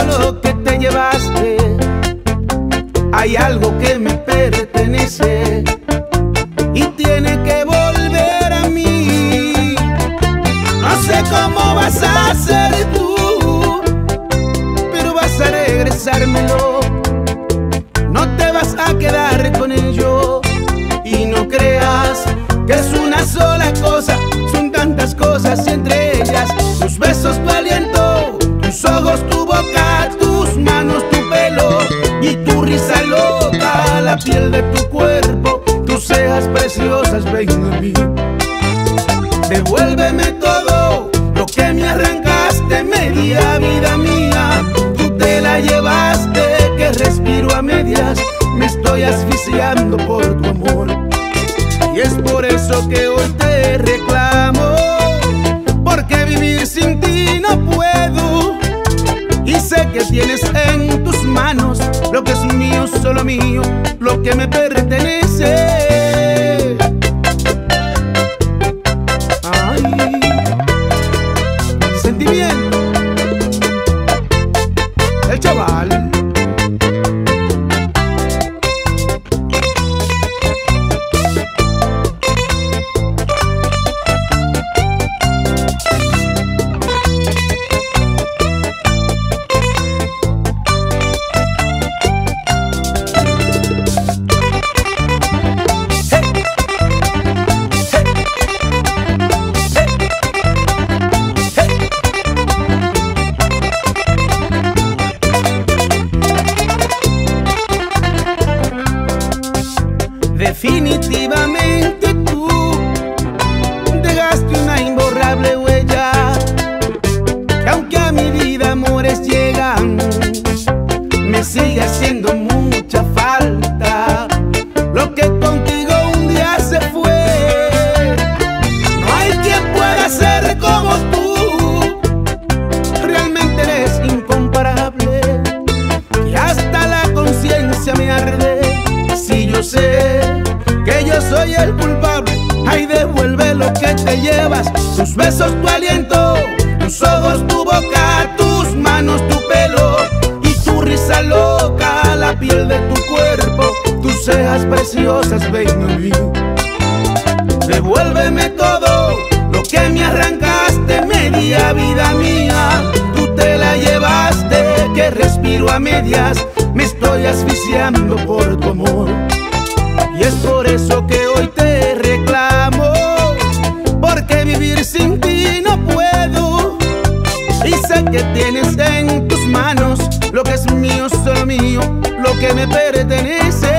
lo que te llevaste. Hay algo que me pertenece y tiene que volver a mí. No sé cómo vas a hacer tú, pero vas a regresármelo. No te vas a quedar con ello. Y no creas que es una sola cosa, son tantas cosas, y entre ellas tus besos, tu aliento, tus ojos, tu boca, tus manos, tu pelo y tu risa loca, la piel de tu cuerpo, tus cejas preciosas, ven a mí. Devuélveme todo lo que me arrancaste, media vida mía. Tú te la llevaste, que respiro a medias, me estoy asfixiando por tu amor. Y es por eso que hoy te reclamo, porque vivir sin ti no puedo. Y sé que tienes en tus manos lo que es mío, solo mío, lo que me pertenece. Ay, sentimiento, el chaval. Definitivamente tú dejaste una imborrable huella, que aunque a mi vida amores llegan, me sigue haciendo mucha falta lo que contigo un día se fue. No hay quien pueda ser como tú, realmente eres incomparable, que hasta la conciencia me arde. Si yo sé que yo soy el culpable, ay, devuelve lo que te llevas, tus besos, tu aliento, tus ojos, tu boca, tus manos, tu pelo y tu risa loca, la piel de tu cuerpo, tus cejas preciosas, ven a mí. Devuélveme todo lo que me arrancaste, media vida mía. Tú te la llevaste, que respiro a medias, me estoy asfixiando por tu amor. Y es por eso que hoy te reclamo, porque vivir sin ti no puedo. Y sé que tienes en tus manos lo que es mío, solo mío, lo que me pertenece.